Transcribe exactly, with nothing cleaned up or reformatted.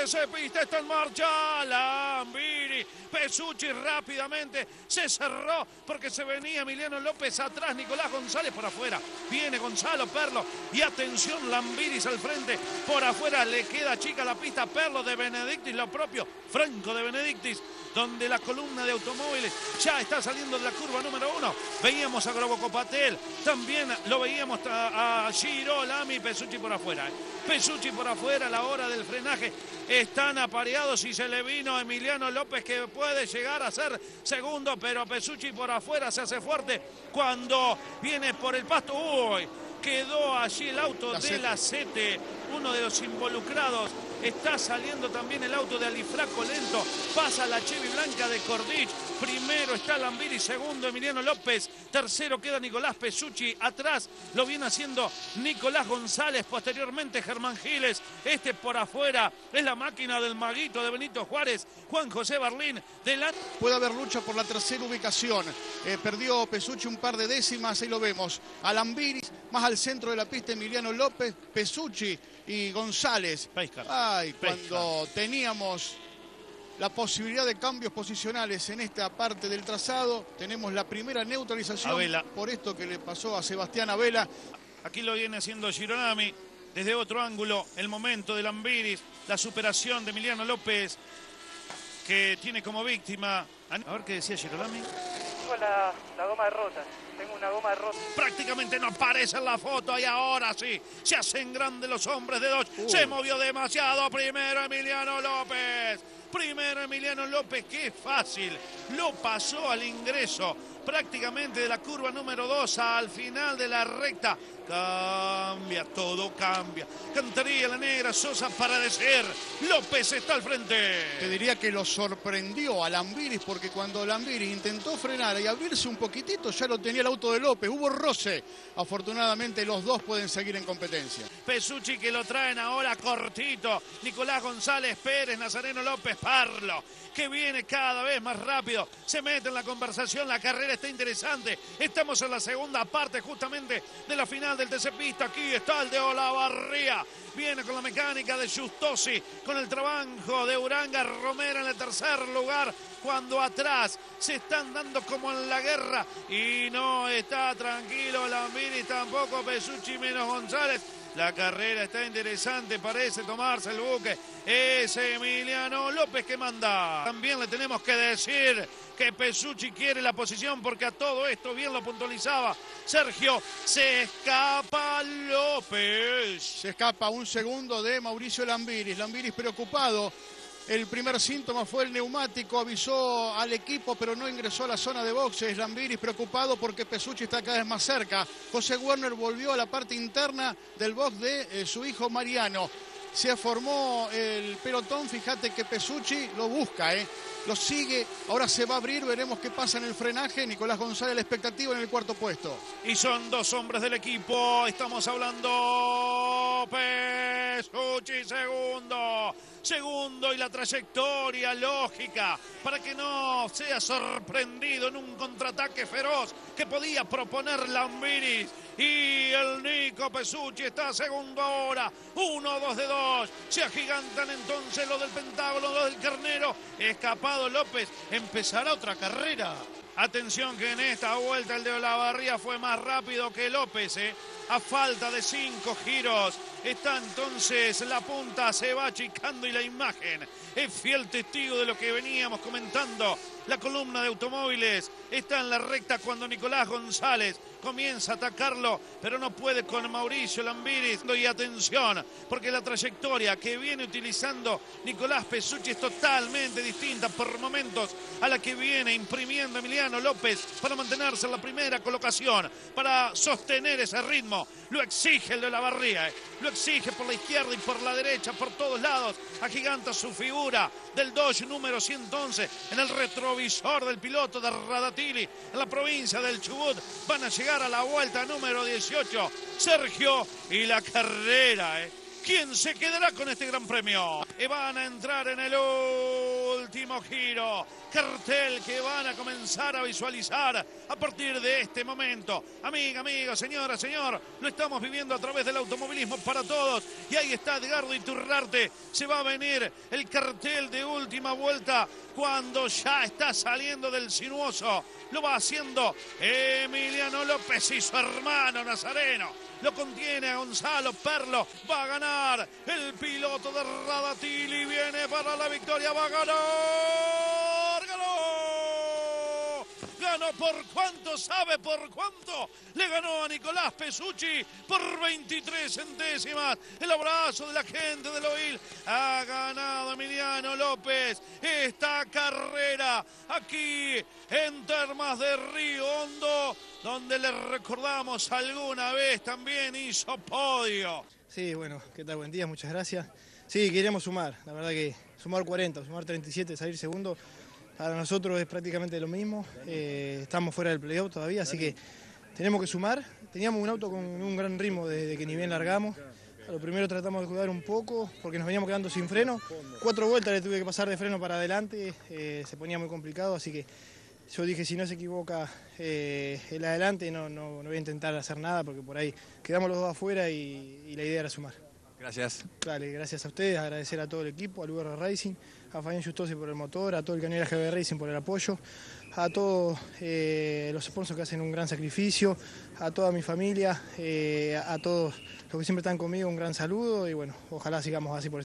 T C Pista está en marcha. Lambiri, Pesucci rápidamente se cerró porque se venía Emiliano López atrás. Nicolás González por afuera. Viene Gonzalo Perlo y atención, Lambiris al frente. Por afuera le queda chica la pista. Perlo de Benedictis, lo propio Franco de Benedictis, donde la columna de automóviles ya está saliendo de la curva número uno. Veíamos a Grobocopatel, también lo veíamos a, a Giro, Lami, Pesucci por afuera. ¿eh? Pesucci por afuera a la hora del frenaje. Están apareados y se le vino Emiliano López, que puede llegar a ser segundo, pero Pesucci por afuera se hace fuerte cuando viene por el pasto. Uy, quedó allí el auto la de la Sete, uno de los involucrados. Está saliendo también el auto de Alifraco lento. Pasa la Chevy blanca de Cordich. Primero está Lambiri, segundo Emiliano López. Tercero queda Nicolás Pesucci. Atrás lo viene haciendo Nicolás González. Posteriormente Germán Giles. Este por afuera es la máquina del maguito de Benito Juárez. Juan José Barlín. Delante. Puede haber lucha por la tercera ubicación. Eh, perdió Pesucci un par de décimas. Ahí lo vemos. A Lambiri, más al centro de la pista Emiliano López, Pesucci y González. Pescar. Ay, cuando Pescar. teníamos la posibilidad de cambios posicionales en esta parte del trazado, tenemos la primera neutralización Abela. por esto que le pasó a Sebastián Abela. Aquí lo viene haciendo Girolami desde otro ángulo. El momento de Lambiris, la superación de Emiliano López, que tiene como víctima. A ver qué decía Girolami. Tengo la, la goma rota. Tengo una goma rota. Prácticamente no aparece en la foto y ahora sí. Se hacen grandes los hombres de Dodge. Uh. Se movió demasiado. Primero Emiliano López. Primero Emiliano López. Qué fácil. Lo pasó al ingreso. Prácticamente de la curva número dos al final de la recta. Cambia, todo cambia. Cantaría la negra Sosa para decir, López está al frente. Te diría que lo sorprendió a Lambiris, porque cuando Lambiris intentó frenar y abrirse un poquitito, ya lo tenía el auto de López. Hubo roce. Afortunadamente los dos pueden seguir en competencia. Pesucci que lo traen ahora cortito. Nicolás González Pérez, Nazareno López Parlo, que viene cada vez más rápido. Se mete en la conversación, la carrera está interesante. Estamos en la segunda parte justamente de la final del T C Pista. Aquí está el de Olavarría. Viene con la mecánica de Justosi, con el trabajo de Uranga Romero en el tercer lugar, cuando atrás se están dando como en la guerra y no está tranquilo Lambiri, tampoco Pesucci, menos González. La carrera está interesante, parece tomarse el buque. Es Emiliano López que manda. También le tenemos que decir que Pesucci quiere la posición, porque a todo esto bien lo puntualizaba Sergio. Se escapa López. Se escapa un segundo de Mauricio Lambiris. Lambiris preocupado. El primer síntoma fue el neumático, avisó al equipo, pero no ingresó a la zona de boxes. Lambiris preocupado porque Pesucci está cada vez más cerca. José Werner volvió a la parte interna del box de eh, su hijo Mariano. Se formó el pelotón, fíjate que Pesucci lo busca, ¿eh? Lo sigue, ahora se va a abrir, veremos qué pasa en el frenaje. Nicolás González, la expectativa en el cuarto puesto. Y son dos hombres del equipo, estamos hablando Pesucci segundo. Segundo, y la trayectoria lógica para que no sea sorprendido en un contraataque feroz que podía proponer Lambiris. Y el Nico Pesucci está segundo ahora. Uno, dos de dos. Se agigantan entonces los del Pentágono, los del Carnero. Escapado López. Empezará otra carrera. Atención que en esta vuelta el de Olavarría fue más rápido que López, ¿eh? A falta de cinco giros. Está entonces la punta, se va achicando y la imagen es fiel testigo de lo que veníamos comentando. La columna de automóviles está en la recta cuando Nicolás González comienza a atacarlo, pero no puede con Mauricio Lambiris. Y atención, porque la trayectoria que viene utilizando Nicolás Pesucci es totalmente distinta por momentos a la que viene imprimiendo Emiliano López para mantenerse en la primera colocación, para sostener ese ritmo. Lo exige el de Olavarría, ¿eh? Lo exige por la izquierda y por la derecha, por todos lados. Agiganta su figura del Dodge número ciento once en el retrovisor del piloto de Radatili en la provincia del Chubut. Van a llegar a la vuelta número dieciocho. Sergio y la carrera, ¿eh? ¿Quién se quedará con este gran premio? Y van a entrar en el último giro. Cartel que van a comenzar a visualizar a partir de este momento. Amiga, amigo, señora, señor, lo estamos viviendo a través del automovilismo para todos. Y ahí está Edgardo Iturrarte. Se va a venir el cartel de última vuelta cuando ya está saliendo del sinuoso. Lo va haciendo Emiliano López y su hermano Nazareno. Lo contiene a Gonzalo Perlo. Va a ganar el piloto de Radatili. Viene para la victoria. Va a ganar. ¡Ganó! Ganó por cuánto, sabe por cuánto. Le ganó a Nicolás Pesucci por veintitrés centésimas. El abrazo de la gente del Oil. Ha ganado Emiliano López esta carrera aquí en Termas de Río Hondo, donde le recordamos alguna vez también hizo podio. Sí, bueno, ¿qué tal? Buen día, muchas gracias. Sí, queríamos sumar, la verdad que sumar cuarenta, sumar treinta y siete, salir segundo, para nosotros es prácticamente lo mismo. Eh, estamos fuera del playoff todavía, así que tenemos que sumar. Teníamos un auto con un gran ritmo desde que ni bien largamos. A lo primero tratamos de cuidar un poco porque nos veníamos quedando sin freno. Cuatro vueltas le tuve que pasar de freno para adelante, eh, se ponía muy complicado, así que yo dije, si no se equivoca eh, el adelante, no, no, no voy a intentar hacer nada porque por ahí quedamos los dos afuera y, y la idea era sumar. Gracias. Dale, gracias a ustedes, agradecer a todo el equipo, al U R Racing, a Fabián Justosi por el motor, a todo el Canela G B Racing por el apoyo, a todos eh, los sponsors que hacen un gran sacrificio, a toda mi familia, eh, a todos los que siempre están conmigo, un gran saludo y bueno, ojalá sigamos así por